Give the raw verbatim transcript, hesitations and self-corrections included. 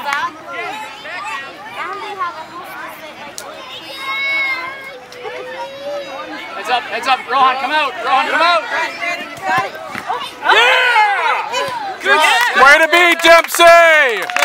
Heads up, heads up, Rohan, come out, Rohan, come out! Yeah! Good! Way to be, Dempsey!